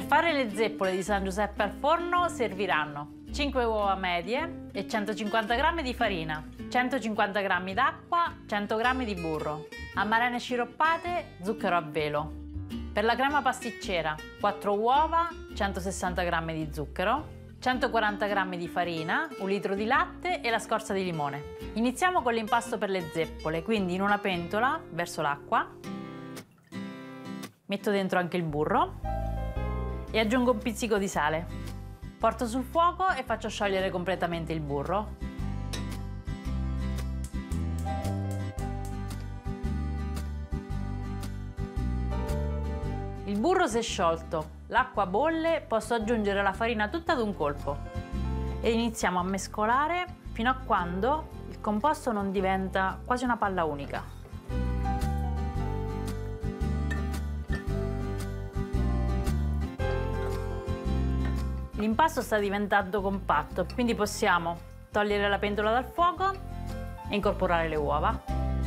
fare le zeppole di San Giuseppe al forno serviranno 5 uova medie e 150 g di farina, 150 g d'acqua, 100 g di burro, amarene sciroppate, zucchero a velo. Per la crema pasticcera 4 uova, 160 g di zucchero, 140 g di farina, 1 litro di latte e la scorza di limone. Iniziamo con l'impasto per le zeppole, quindi in una pentola verso l'acqua metto dentro anche il burro e aggiungo un pizzico di sale. Porto sul fuoco e faccio sciogliere completamente il burro. Il burro si è sciolto, l'acqua bolle, posso aggiungere la farina tutta ad un colpo e iniziamo a mescolare fino a quando il composto non diventa quasi una palla unica. L'impasto sta diventando compatto, quindi possiamo togliere la pentola dal fuoco e incorporare le uova.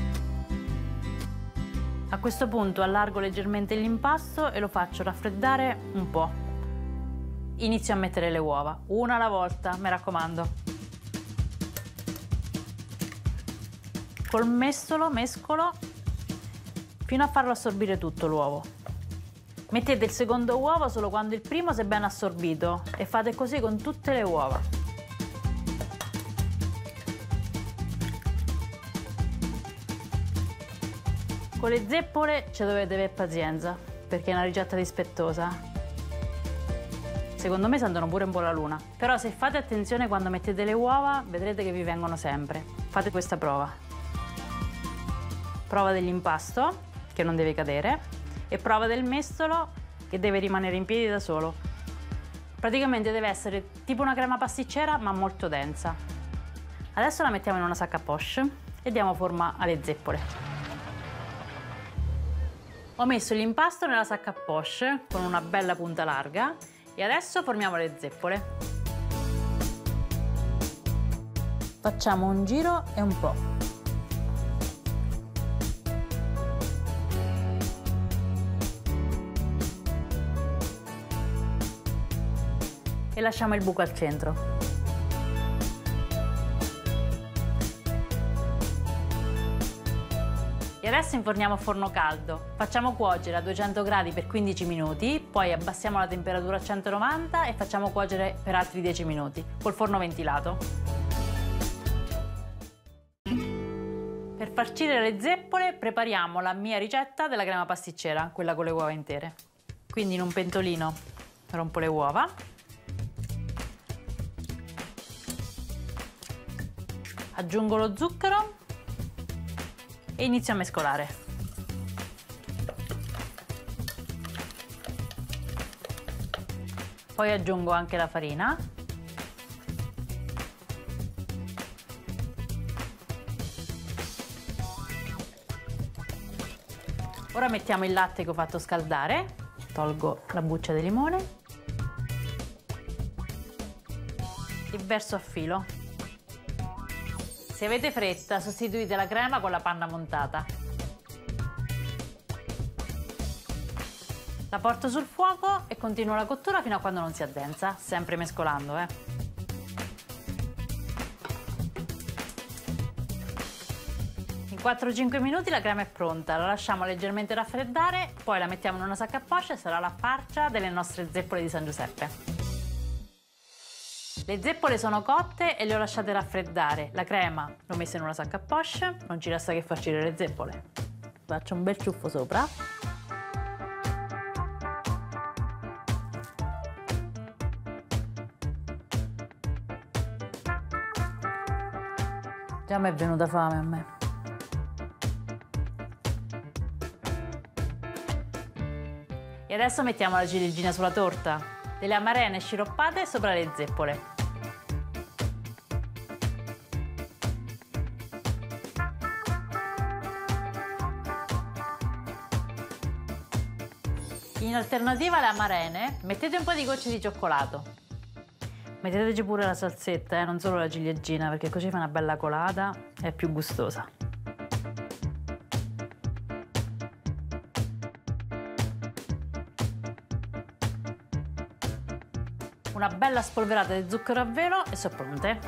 A questo punto allargo leggermente l'impasto e lo faccio raffreddare un po'. Inizio a mettere le uova, una alla volta, mi raccomando. Col mestolo mescolo fino a farlo assorbire tutto l'uovo. Mettete il secondo uovo solo quando il primo si è ben assorbito e fate così con tutte le uova. Con le zeppole ci dovete avere pazienza, perché è una ricetta dispettosa. Secondo me sentono pure un po' la luna. Però se fate attenzione quando mettete le uova, vedrete che vi vengono sempre. Fate questa prova. Prova dell'impasto, che non deve cadere, e prova del mestolo, che deve rimanere in piedi da solo. Praticamente deve essere tipo una crema pasticcera, ma molto densa. Adesso la mettiamo in una sacca a poche e diamo forma alle zeppole. Ho messo l'impasto nella sacca a poche con una bella punta larga e adesso formiamo le zeppole. Facciamo un giro e un po'. E lasciamo il buco al centro. E adesso inforniamo a forno caldo. Facciamo cuocere a 200 gradi per 15 minuti, poi abbassiamo la temperatura a 190 e facciamo cuocere per altri 10 minuti, col forno ventilato. Per farcire le zeppole prepariamo la mia ricetta della crema pasticcera, quella con le uova intere. Quindi in un pentolino rompo le uova. Aggiungo lo zucchero e inizio a mescolare. Poi aggiungo anche la farina. Ora mettiamo il latte che ho fatto scaldare, tolgo la buccia di limone e verso a filo. Se avete fretta, sostituite la crema con la panna montata. La porto sul fuoco e continuo la cottura fino a quando non si addensa, sempre mescolando, In 4-5 minuti la crema è pronta, la lasciamo leggermente raffreddare, poi la mettiamo in una sacca a poche e sarà la farcia delle nostre zeppole di San Giuseppe. Le zeppole sono cotte e le ho lasciate raffreddare. La crema l'ho messa in una sacca a poche, non ci resta che farcire le zeppole. Faccio un bel ciuffo sopra. Già mi è venuta fame a me. E adesso mettiamo la ciliegina sulla torta, delle amarene sciroppate sopra le zeppole. In alternativa alle amarene mettete un po' di gocce di cioccolato. Metteteci pure la salsetta, non solo la ciliegina, perché così fa una bella colata e è più gustosa. Una bella spolverata di zucchero a velo e sono pronte.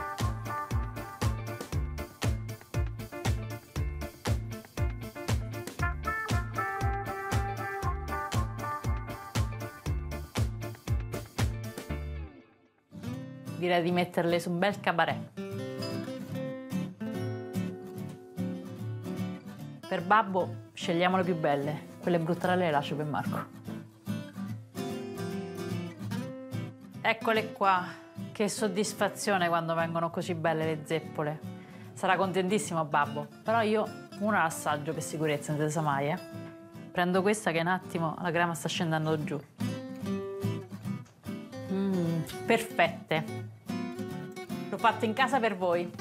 Direi di metterle su un bel cabaret. Per babbo scegliamo le più belle, quelle bruttarelle le lascio per Marco. Eccole qua, che soddisfazione quando vengono così belle le zeppole. Sarà contentissimo babbo, però io una l'assaggio per sicurezza, non si sa mai, eh. Prendo questa che un attimo la crema sta scendendo giù. Perfette. L'ho fatto in casa per voi.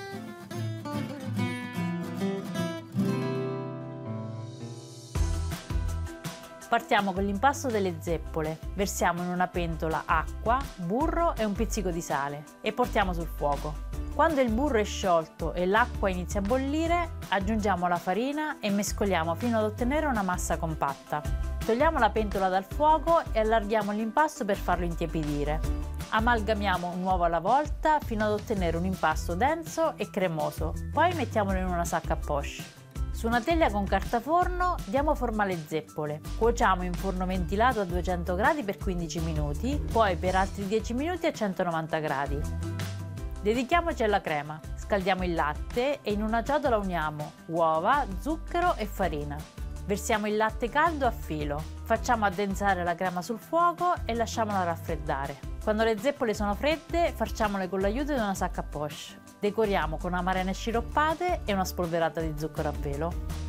Partiamo con l'impasto delle zeppole, versiamo in una pentola acqua, burro e un pizzico di sale e portiamo sul fuoco. Quando il burro è sciolto e l'acqua inizia a bollire, aggiungiamo la farina e mescoliamo fino ad ottenere una massa compatta. Togliamo la pentola dal fuoco e allarghiamo l'impasto per farlo intiepidire. Amalgamiamo un uovo alla volta fino ad ottenere un impasto denso e cremoso, poi mettiamolo in una sacca a poche. Su una teglia con carta forno diamo forma alle zeppole, cuociamo in forno ventilato a 200 gradi per 15 minuti, poi per altri 10 minuti a 190 gradi. Dedichiamoci alla crema, scaldiamo il latte e in una ciotola uniamo uova, zucchero e farina. Versiamo il latte caldo a filo, facciamo addensare la crema sul fuoco e lasciamola raffreddare. Quando le zeppole sono fredde, farciamole con l'aiuto di una sacca a poche. Decoriamo con amarene sciroppate e una spolverata di zucchero a velo.